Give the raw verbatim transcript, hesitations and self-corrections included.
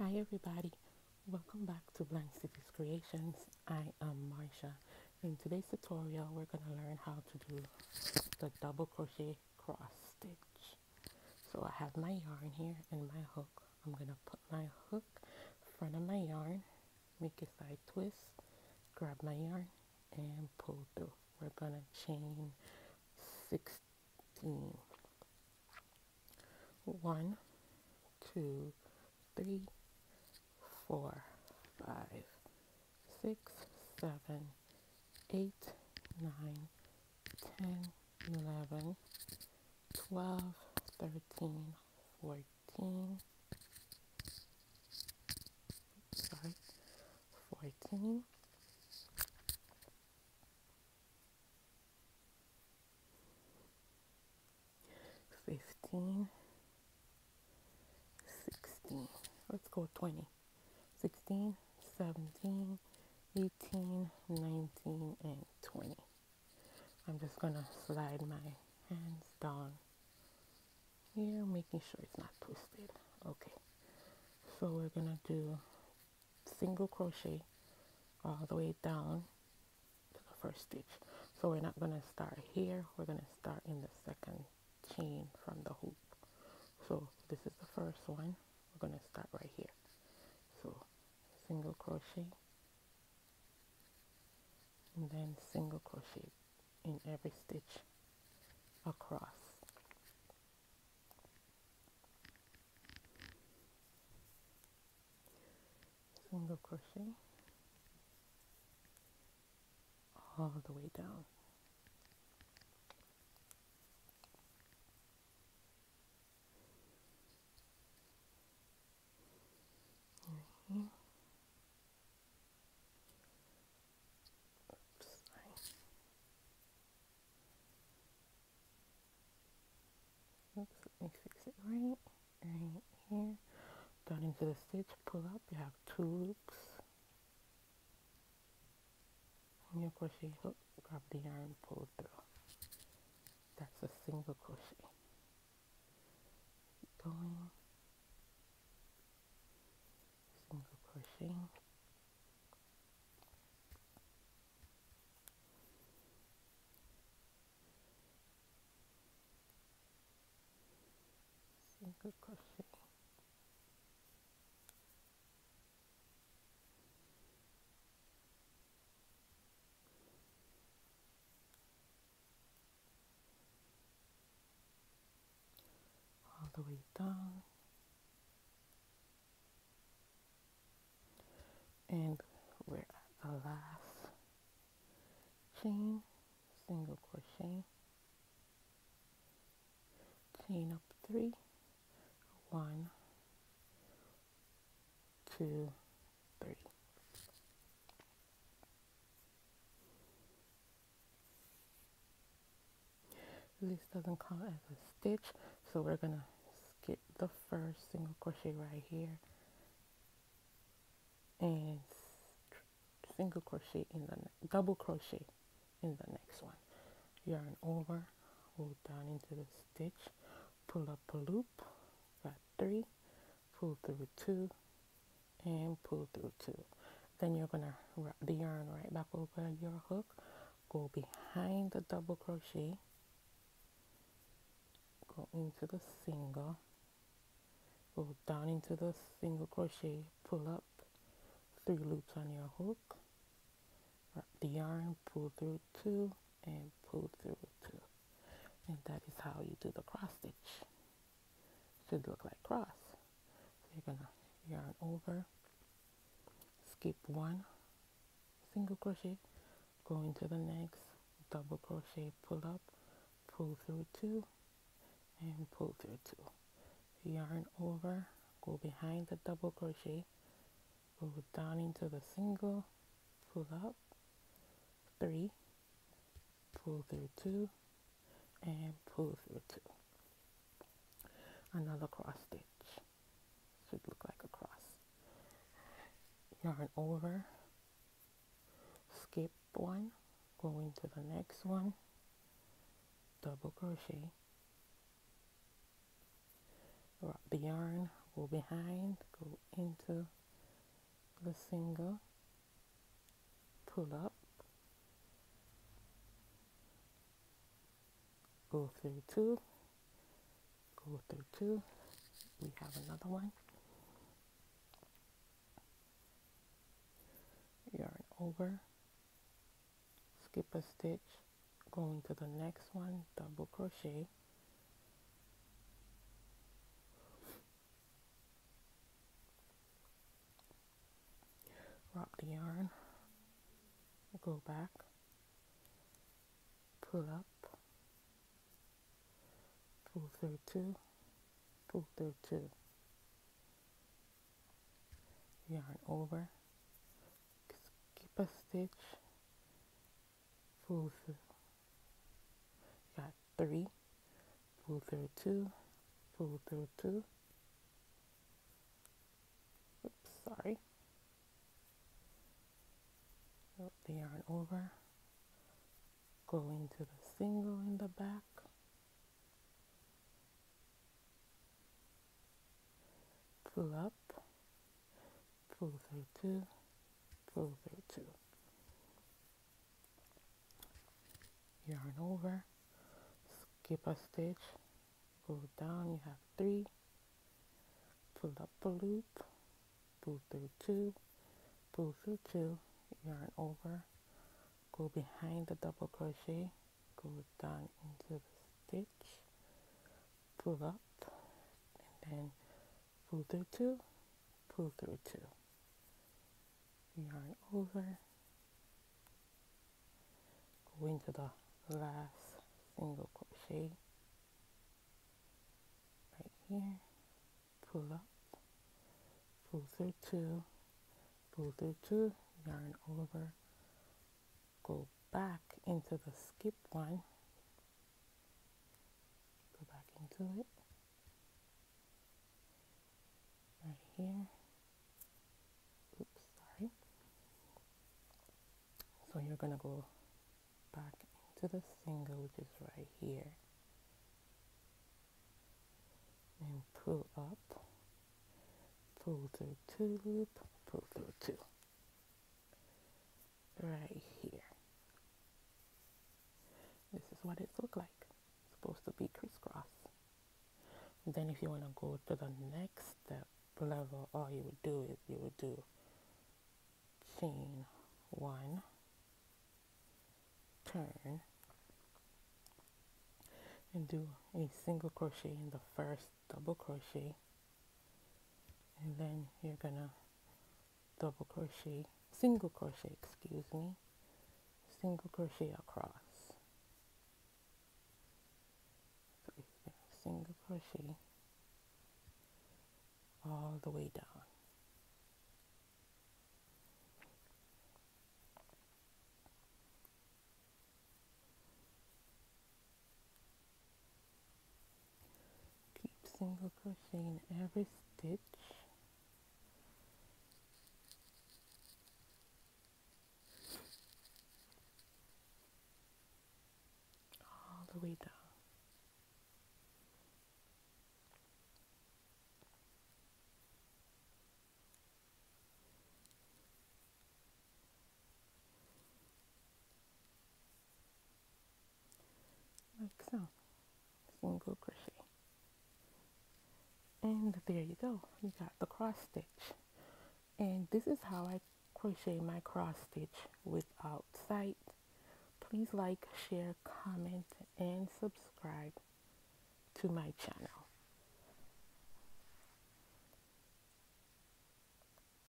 Hi everybody, welcome back to Blank Cities Creations. I am Marsha. In today's tutorial we're going to learn how to do the double crochet cross stitch. So I have my yarn here and my hook. I'm going to put my hook in front of my yarn, make a side twist, grab my yarn and pull through. We're going to chain sixteen. One, two, three, four, five, six, seven, eight, nine, ten, eleven, twelve, thirteen, fourteen, sorry, fourteen, fifteen, sixteen, let's go twenty, sixteen, seventeen, eighteen, nineteen, and twenty. I'm just going to slide my hands down here, making sure it's not twisted. Okay, so we're going to do single crochet all the way down to the first stitch. So we're not going to start here, we're going to start in the second chain from the hoop. So this is the first one, we're going to start right here. So single crochet and then single crochet in every stitch across. Single crochet all the way down. Right here. Oops, sorry. Oops, let me fix it right. Right here. Down into the stitch, pull up, you have two loops. And your crochet hook, grab the yarn, pull through. That's a single crochet. Keep going. Single crochet. Single crochet. All the way down. And we're at the last chain, single crochet, chain up three, one, two, three. This doesn't count as a stitch, so we're gonna skip the first single crochet right here and single crochet in the double crochet in the next one. Yarn over, go down into the stitch, pull up a loop, got three, pull through two, and pull through two. Then you're gonna wrap the yarn right back over your hook, go behind the double crochet, go into the single, go down into the single crochet, pull up three loops on your hook, wrap the yarn, pull through two, and pull through two. And that is how you do the cross stitch. Should look like cross. So you're gonna yarn over, skip one single crochet, go into the next, double crochet, pull up, pull through two, and pull through two. Yarn over, go behind the double crochet, go down into the single, pull up three, pull through two, and pull through two. Another cross stitch. Should look like a cross. Yarn over, skip one, go into the next one, double crochet, wrap the yarn, go behind, go into the single, pull up, go through two, go through two, we have another one, yarn over, skip a stitch, go into the next one, double crochet, wrap the yarn, go back, pull up, pull through two, pull through two, yarn over, skip a stitch, pull through, got three, pull through two, pull through two, oops, sorry, wrap the yarn over, go into the single in the back, pull up, pull through two, pull through two, yarn over, skip a stitch, go down, you have three, pull up a loop, pull through two, pull through two, yarn over, go behind the double crochet, go down into the stitch, pull up, and then pull through two, pull through two, yarn over, go into the last single crochet right here, pull up, pull through two, pull through two, yarn over, go back into the skip one, go back into it, right here, oops, sorry, so you're gonna go back into the single, which is right here, and pull up, pull through two loop, pull through two, right here. This is what it looks like. It's supposed to be crisscross. Then if you want to go to the next step level, all you would do is you would do chain one, turn, and do a single crochet in the first double crochet, and then you're gonna double crochet, single crochet, excuse me, single crochet across. So you're gonna single crochet all the way down. Keep single crocheting every stitch. All the way down. Like so. Single crochet. And there you go. You got the cross stitch. And this is how I crochet my cross stitch without sight. Please like, share, comment, and subscribe to my channel.